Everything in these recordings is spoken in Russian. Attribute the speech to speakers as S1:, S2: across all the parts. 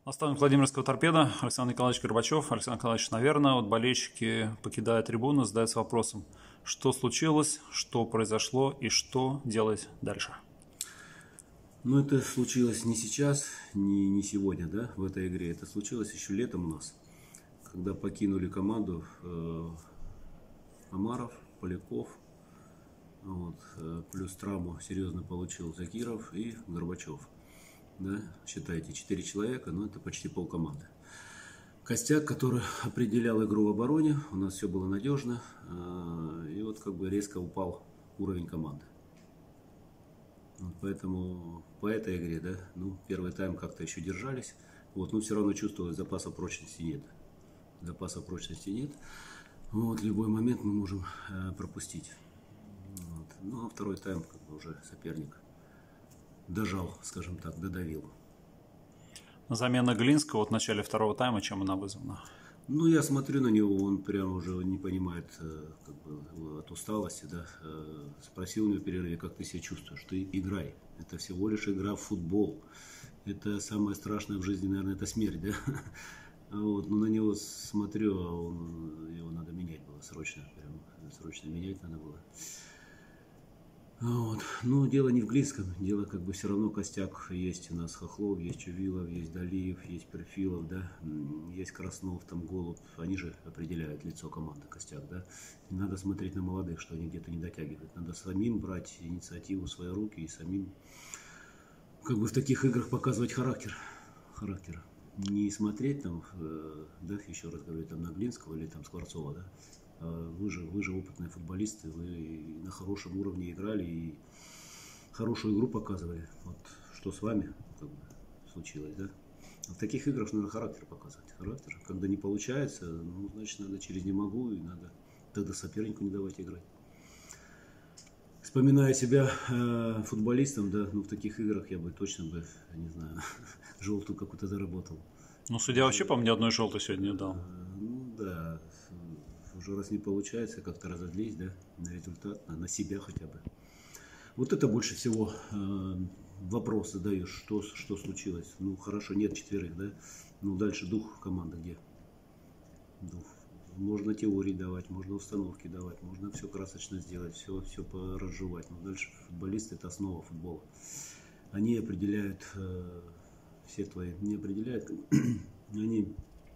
S1: Наставник Владимирского торпеда Александр Николаевич Горбачев. Александр Николаевич, наверное, вот болельщики, покидая трибуну, задаются вопросом, что случилось, что произошло и что делать дальше.
S2: Ну, это случилось не сейчас, не сегодня, да, в этой игре. Это случилось еще летом у нас, когда покинули команду Омаров, Поляков, вот, плюс травму серьезно получил Закиров и Горбачев. Да, считайте, 4 человека, но это почти полкоманды. Костяк, который определял игру в обороне, у нас все было надежно, и вот как бы резко упал уровень команды. Вот поэтому по этой игре, да, ну, первый тайм как-то еще держались, вот, но все равно чувствовалось, запаса прочности нет. Запаса прочности нет. Вот, любой момент мы можем пропустить. Вот. Ну, а второй тайм как бы уже соперник дожал, скажем так, додавил.
S1: Замена Глинского вот в начале второго тайма, чем она вызвана?
S2: Ну, я смотрю на него, он прям уже не понимает как бы, от усталости, да. Спросил у него в перерыве, как ты себя чувствуешь? Ты играй. Это всего лишь игра в футбол. Это самое страшное в жизни, наверное, это смерть, да. Вот, но на него смотрю, его надо менять было срочно. Прям срочно менять надо было. Вот. Но дело не в Глинском, дело как бы все равно костяк есть у нас. Хохлов, есть Чувилов, есть Далиев, есть Перфилов, да, есть Краснов, там Голуб. Они же определяют лицо команды, костяк, да. Не надо смотреть на молодых, что они где-то не дотягивают. Надо самим брать инициативу в свои руки и самим как бы в таких играх показывать характер. Не смотреть там, да, еще раз говорю, там на Глинского или там Скворцова, да. Вы же опытные футболисты, вы на хорошем уровне играли и хорошую игру показывали. Вот что с вами как бы случилось, да? А в таких играх надо характер показывать. Характер. Когда не получается, ну, значит, надо через не могу, и надо тогда сопернику не давать играть. Вспоминая себя футболистом, да, ну в таких играх я бы точно бы, не знаю, желтую какую-то заработал.
S1: Ну, судья вообще, по-моему, ни одной желтой сегодня не дал.
S2: Ну да, уже раз не получается, как-то разозлись, да, на результат, на себя хотя бы. Вот это больше всего вопрос задаешь, что случилось. Ну хорошо, нет четверых, да, ну дальше дух команды где? Дух. Можно теории давать, можно установки давать, можно все красочно сделать, все поразжевать. Но дальше футболисты — это основа футбола. Они определяют все твои, не определяют, они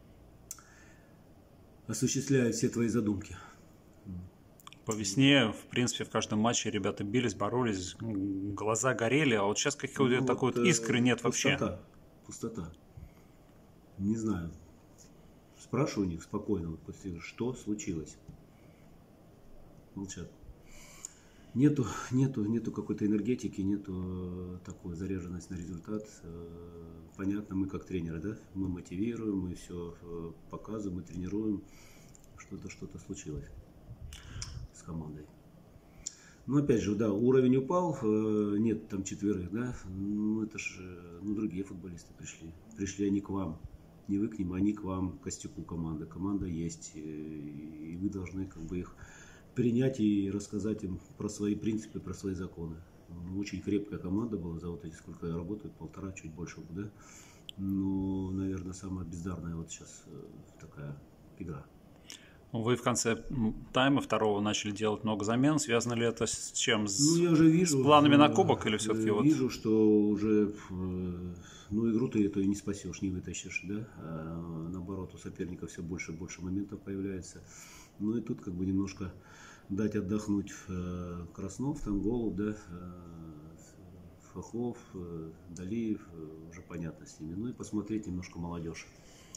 S2: осуществляют все твои задумки.
S1: По весне, в принципе, в каждом матче ребята бились, боролись, глаза горели, а вот сейчас какой-то
S2: Ну,
S1: такой вот искры нет вообще.
S2: Пустота. Не знаю. Спрашиваю у них спокойно, вот после игры, что случилось. Молчат. Нету какой-то энергетики, нету такой заряженности на результат. Понятно, мы как тренеры, да, мы мотивируем, мы все показываем, мы тренируем. Что-то случилось с командой. Но опять же, да, уровень упал, нет там четверых, да, ну это же, ну другие футболисты пришли. Пришли они к вам, не вы к ним, они к вам, к костяку команды. Команда есть, и вы должны как бы их принять и рассказать им про свои принципы, про свои законы. Очень крепкая команда была за вот эти, сколько я работаю, полтора, чуть больше, да. Ну, наверное, самая бездарная вот сейчас такая игра.
S1: Вы в конце тайма второго начали делать много замен. Связано ли это с чем?
S2: Ну, я уже вижу,
S1: с планами на кубок или все-таки вот?
S2: Вижу, что уже, ну, игру ты эту и не спасешь, не вытащишь, да. А наоборот, у соперника все больше и больше моментов появляется. Ну и тут как бы немножко дать отдохнуть Краснов, там Голуб, да, Хохлов, Далиев, уже понятно с ними. Ну и посмотреть немножко молодежь.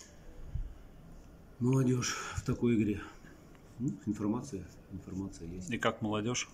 S2: Молодежь в такой игре. Ну, информация есть.
S1: И как молодежь?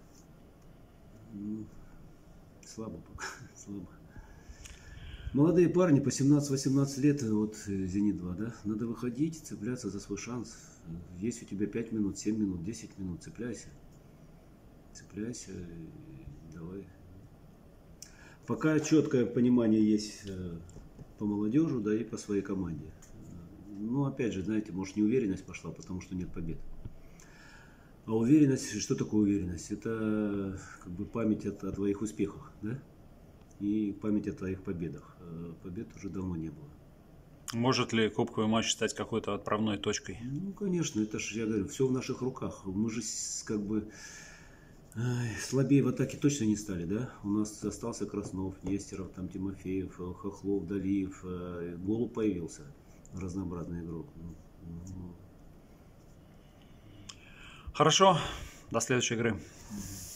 S2: Ну, слабо пока, слабо. Молодые парни по 17-18 лет, вот Зенит-2, да, надо выходить, цепляться за свой шанс. Есть у тебя 5 минут, 7 минут, 10 минут, цепляйся. Цепляйся, давай. Пока четкое понимание есть по молодежи, да, и по своей команде. Ну, опять же, знаете, может, неуверенность пошла, потому что нет побед. А уверенность, что такое уверенность? Это как бы память о твоих успехах, да? И память о твоих победах. Побед уже давно не было.
S1: Может ли кубковый матч стать какой-то отправной точкой?
S2: Ну, конечно, это же, я говорю, все в наших руках. Мы же как бы слабее в атаке точно не стали, да? У нас остался Краснов, Нестеров, там Тимофеев, Хохлов, Далиев. Голуб появился, разнообразный игрок.
S1: Хорошо, до следующей игры.